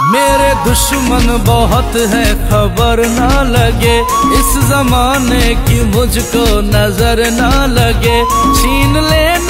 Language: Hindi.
मेरे दुश्मन बहुत है खबर ना लगे, इस जमाने की मुझको नजर ना लगे, छीन लेना